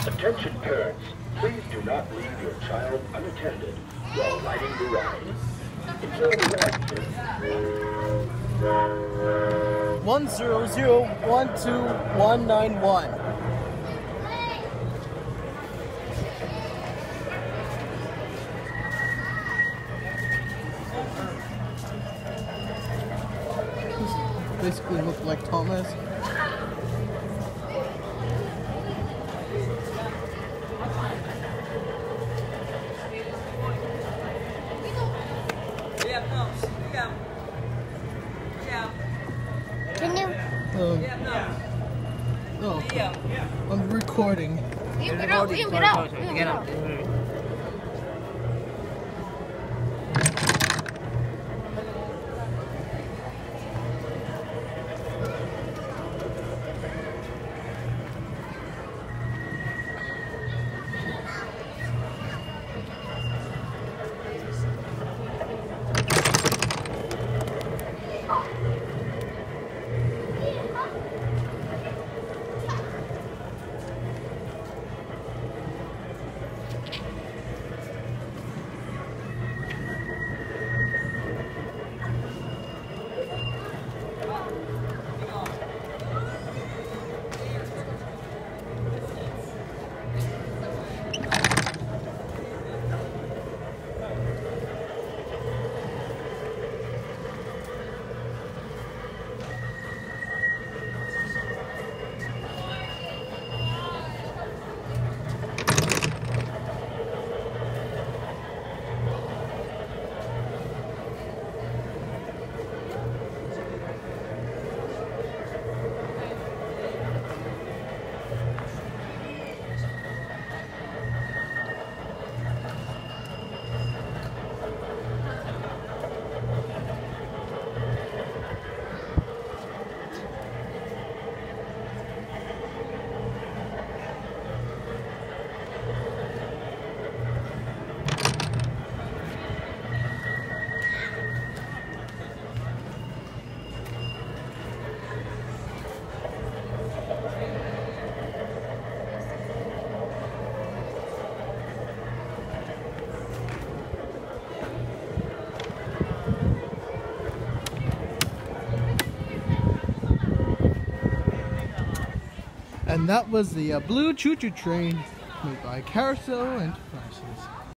Attention parents, please do not leave your child unattended while riding the ride. Enjoy the ride, kids. 100-12191. Basically look like Thomas. Can you? Oh, I'm recording. Get out. And that was the blue choo-choo train made by Carousel and